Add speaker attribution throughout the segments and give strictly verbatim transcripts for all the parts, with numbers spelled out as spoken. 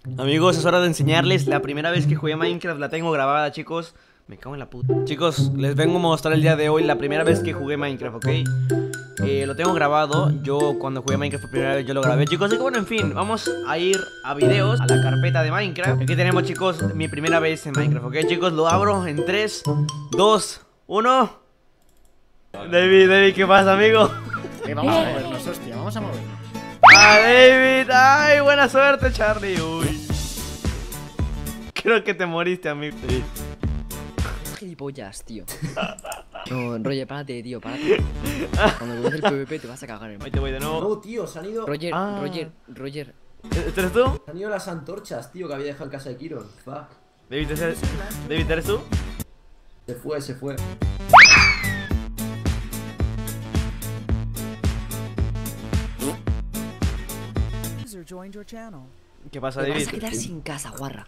Speaker 1: Amigos, es hora de enseñarles. La primera vez que jugué Minecraft la tengo grabada, chicos. Me cago en la puta. Chicos, les vengo a mostrar el día de hoy la primera vez que jugué Minecraft, ¿ok? Eh, lo tengo grabado. Yo cuando jugué Minecraft por primera vez yo lo grabé, chicos. Y bueno, en fin, vamos a ir a videos, a la carpeta de Minecraft. Aquí tenemos, chicos, mi primera vez en Minecraft, ¿ok? Chicos, lo abro en tres, dos, uno. David, David, ¿qué pasa, amigo?
Speaker 2: Eh, vamos a movernos, hostia, vamos a movernos.
Speaker 1: ¡Ah, David! ¡Ay, buena suerte, Charlie! Uy. Creo que te moriste, amigo. Sí.
Speaker 3: Gilipollas, tío. No, Roger, párate, tío, párate. Cuando veas el PvP te vas a cagar,
Speaker 1: Ahí
Speaker 3: hermano.
Speaker 1: te voy de nuevo.
Speaker 4: No, tío, se han ido.
Speaker 3: Roger,
Speaker 1: Ah.
Speaker 3: Roger, Roger.
Speaker 1: ¿Este eres tú?
Speaker 4: Se han ido las antorchas, tío, que había dejado en casa de Kiron. Fuck.
Speaker 1: David, ¿eres, David, ¿eres tú?
Speaker 4: Se fue, se fue.
Speaker 1: ¿Qué pasa,
Speaker 3: Te vas
Speaker 1: David?
Speaker 3: a quedar sin casa, guarra.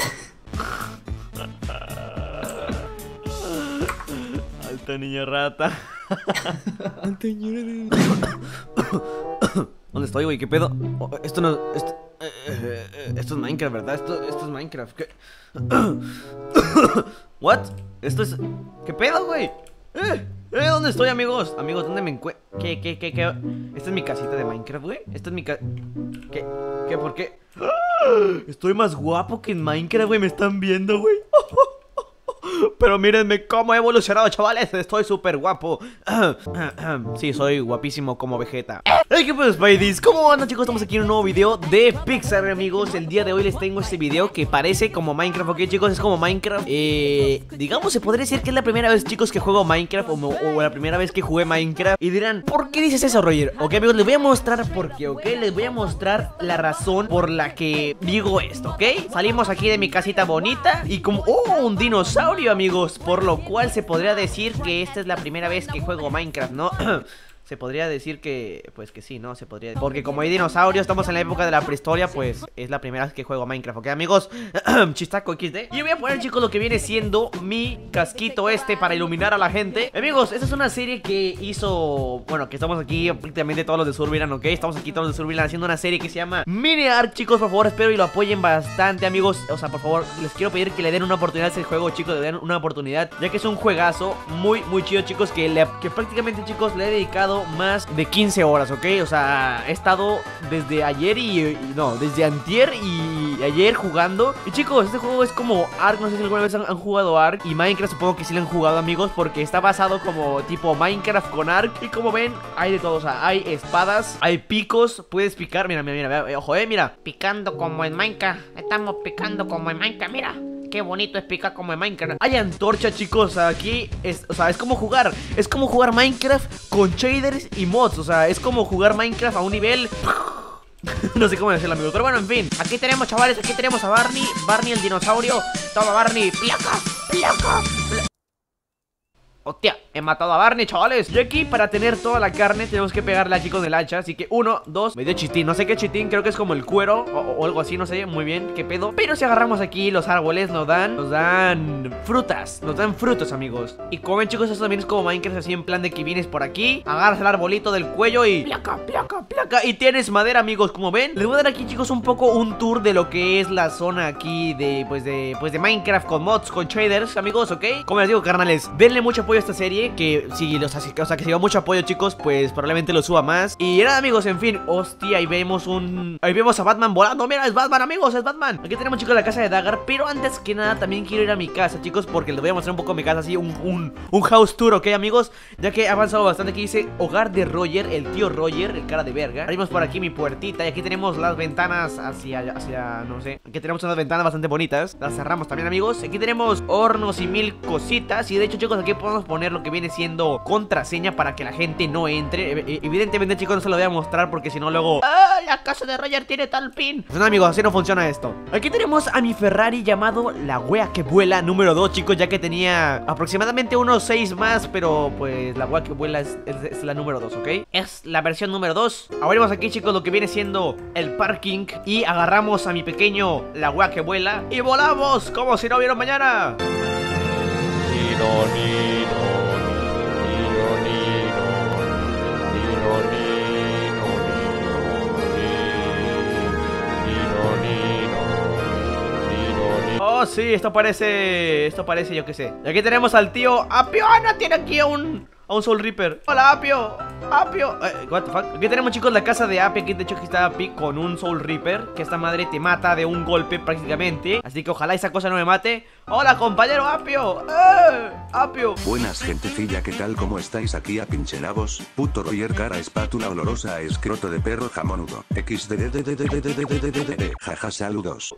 Speaker 1: Alta niña rata. ¿Dónde estoy, güey? ¿Qué pedo? Oh, esto no... Esto, eh, eh, eh, esto es Minecraft, ¿verdad? Esto, esto es Minecraft. ¿Qué? ¿What? Esto es... ¿Qué pedo, güey? ¿Eh? ¿Eh? ¿Dónde estoy, amigos? Amigos, ¿dónde me encuentro? ¿Qué, qué, qué, qué? ¿Esta es mi casita de Minecraft, güey? ¿Esta es mi ca... ¿Qué? ¿Qué? ¿Por qué? Estoy más guapo que en Minecraft, güey. ¿Me están viendo, güey? Pero mírenme cómo he evolucionado, chavales. Estoy súper guapo. Sí, soy guapísimo como Vegeta. Hey, ¿qué pues, Spideys? ¿Cómo andan, chicos? Estamos aquí en un nuevo video de Pixar, amigos. El día de hoy les tengo este video que parece como Minecraft, ¿ok, chicos? Es como Minecraft. Eh, digamos, se podría decir que es la primera vez, chicos, que juego Minecraft, o, o la primera vez que jugué Minecraft. Y dirán, ¿por qué dices eso, Roger? Ok, amigos, les voy a mostrar por qué, ¿ok? Les voy a mostrar la razón por la que digo esto, ¿ok? Salimos aquí de mi casita bonita y como... ¡Oh, un dinosaurio, amigos! Por lo cual se podría decir que esta es la primera vez que juego Minecraft, ¿no? Se podría decir que, pues que sí, ¿no? Se podría decir. Porque como hay dinosaurios, estamos en la época de la prehistoria, pues es la primera vez que juego Minecraft, ¿ok, amigos? Chistaco equis de. Y voy a poner, chicos, lo que viene siendo mi casquito este para iluminar a la gente. Amigos, esta es una serie que hizo... Bueno, que estamos aquí prácticamente todos los de Survilan, ¿ok? Estamos aquí todos los de Survilan haciendo una serie que se llama Mini Ark, chicos, por favor, espero y lo apoyen bastante, amigos. O sea, por favor, les quiero pedir que le den una oportunidad a ese juego, chicos, le den una oportunidad, ya que es un juegazo muy, muy chido, chicos, que, le, que prácticamente, chicos, le he dedicado más de quince horas, ¿ok? O sea, he estado desde ayer y, y no, desde antier y ayer jugando. Y chicos, este juego es como Ark, no sé si alguna vez han, han jugado Ark. Y Minecraft supongo que sí lo han jugado, amigos, porque está basado como tipo Minecraft con Ark. Y como ven, hay de todo, o sea, hay espadas, hay picos, puedes picar, mira, mira, mira, ojo, eh, mira. Picando como en Minecraft, estamos picando como en Minecraft, mira. Qué bonito es picar como en Minecraft. Hay antorcha, chicos, aquí es, o sea, es como jugar Es como jugar Minecraft con shaders y mods. O sea, es como jugar Minecraft a un nivel... No sé cómo decirlo, amigos, pero bueno, en fin. Aquí tenemos, chavales, aquí tenemos a Barney Barney el dinosaurio. Toma, Barney, placa, placa, placa. Hostia, he matado a Barney, chavales. Y aquí para tener toda la carne tenemos que pegarle aquí con el hacha. Así que uno, dos, medio chitín. No sé qué chitín, creo que es como el cuero o, o algo así, no sé muy bien qué pedo. Pero si agarramos aquí los árboles nos dan, nos dan frutas, nos dan frutos, amigos. Y como ven, chicos, esto también es como Minecraft, así en plan de que vienes por aquí, agarras el arbolito del cuello y placa, placa, placa, y tienes madera, amigos. Como ven, les voy a dar aquí, chicos, un poco un tour de lo que es la zona aquí de, pues de, pues de Minecraft con mods, con shaders, amigos, ¿ok? Como les digo, carnales, denle mucho apoyo a esta serie, que si, o sea, o sea, que si va mucho apoyo, chicos, pues probablemente lo suba más. Y nada, amigos, en fin, hostia, ahí vemos un... Ahí vemos a Batman volando, mira, es Batman, amigos, es Batman. Aquí tenemos, chicos, la casa de Dagger. Pero antes que nada, también quiero ir a mi casa, chicos, porque les voy a mostrar un poco mi casa, así, un, un, un house tour, ¿ok, amigos? Ya que he avanzado bastante. Aquí dice hogar de Roger, el tío Roger, el cara de verga. Abrimos por aquí mi puertita y aquí tenemos las ventanas hacia, hacia, no sé. Aquí tenemos unas ventanas bastante bonitas. Las cerramos también, amigos. Aquí tenemos hornos y mil cositas. Y de hecho, chicos, aquí podemos poner lo que viene siendo contraseña para que la gente no entre. E evidentemente, chicos, no se lo voy a mostrar porque si no luego... ¡Ah! La casa de Roger tiene tal pin. Pues no, amigos, así no funciona esto. Aquí tenemos a mi Ferrari llamado la wea que vuela número dos, chicos, ya que tenía aproximadamente unos seis más, pero pues la wea que vuela es, es, es la número dos, ¿ok? Es la versión número dos. Abrimos aquí, chicos, lo que viene siendo el parking y agarramos a mi pequeño la wea que vuela y volamos como si no hubiera mañana. Oh, sí, esto parece... Esto parece, yo qué sé. Y aquí tenemos al tío Apio. ¡Ah, no! Tiene aquí a un... A un Soul Reaper. Hola, Apio. Apio. Eh, what the fuck. Aquí tenemos, chicos, la casa de Apio. Aquí, de hecho, aquí está Api con un Soul Reaper. Que esta madre te mata de un golpe prácticamente. Así que ojalá esa cosa no me mate. Hola, compañero Apio. ¡Eh! Apio.
Speaker 5: Buenas gentecilla, ¿qué tal? ¿Cómo estáis? Aquí a pinchenabos. Puto Roger, cara espátula olorosa a escroto de perro jamonudo. xdddddddddddd. Jaja, saludos.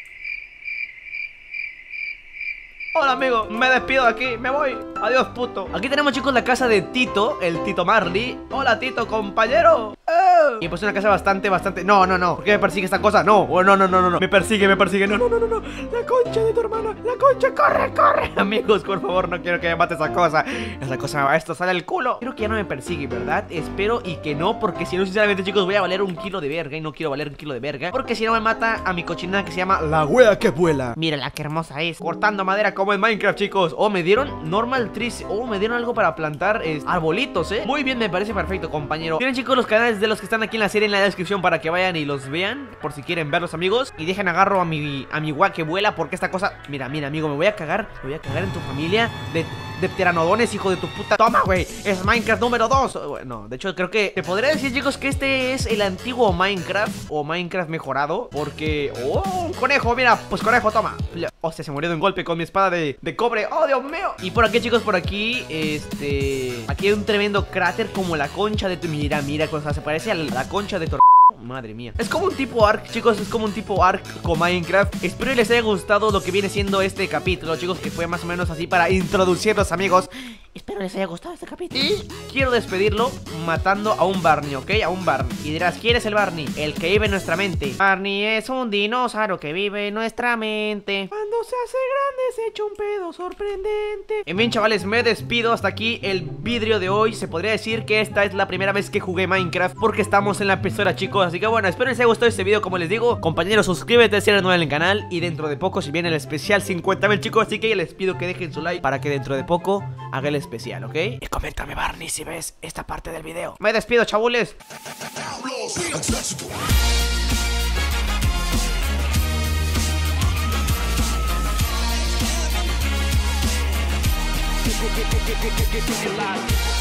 Speaker 1: Hola, amigo, me despido de aquí, me voy. Adiós, puto. Aquí tenemos, chicos, la casa de Tito, el Tito Marley. Hola, Tito, compañero. ¡Eh! Y pues una casa bastante, bastante... No, no, no. ¿Por qué me persigue esta cosa? No, oh, no, no, no, no, no. Me persigue, me persigue. No, no, no, no, no. La concha de tu hermana. La concha, corre, corre. Amigos, por favor, no quiero que me mate esa cosa. Esa cosa me va a esto, sale el culo. Creo que ya no me persigue, ¿verdad? Espero y que no, porque si no, sinceramente, chicos, voy a valer un kilo de verga. Y no quiero valer un kilo de verga, porque si no me mata a mi cochina que se llama la wea que vuela. Mírala, qué hermosa es. Cortando madera como en Minecraft, chicos. Oh, me dieron normal trees. Oh, me dieron algo para plantar eh, arbolitos, eh. Muy bien, me parece perfecto, compañero. Tienen, chicos, los canales de los que están aquí en la serie en la descripción para que vayan y los vean, por si quieren verlos, amigos. Y dejen agarro a mi a mi wea que vuela, porque esta cosa... Mira, mira, amigo, me voy a cagar. Me voy a cagar en tu familia de... de pteranodones, hijo de tu puta. Toma, güey, es Minecraft número dos. Bueno, de hecho, creo que te podría decir, chicos, que este es el antiguo Minecraft, o Minecraft mejorado, porque... ¡Oh, un conejo! Mira, pues conejo, toma. Hostia, se murió de un golpe con mi espada de, de cobre. ¡Oh, Dios mío! Y por aquí, chicos, por aquí, este... aquí hay un tremendo cráter como la concha de tu... Mira, mira, cosa, se parece a la concha de tu... Madre mía. Es como un tipo Ark, chicos, es como un tipo Ark con Minecraft. Espero les haya gustado lo que viene siendo este capítulo, chicos, que fue más o menos así para introducirlos, amigos. Espero les haya gustado este capítulo. Y quiero despedirlo matando a un Barney, ¿ok? A un Barney. Y dirás, ¿quién es el Barney? El que vive en nuestra mente. Barney es un dinosaurio que vive en nuestra mente. Cuando se hace grande se echa un pedo sorprendente. En fin, chavales, me despido. Hasta aquí el vidrio de hoy. Se podría decir que esta es la primera vez que jugué Minecraft, porque estamos en la pecera, chicos. Así que bueno, espero les haya gustado este video, como les digo. Compañeros, suscríbete si eres nuevo en el canal. Y dentro de poco si viene el especial cincuenta mil, chicos. Así que les pido que dejen su like para que dentro de poco haga el especial, ¿ok? Y coméntame, Barney, si ves esta parte del video. Me despido, chabules.
Speaker 6: Get, get, get, get, get, get, get, get, get, get,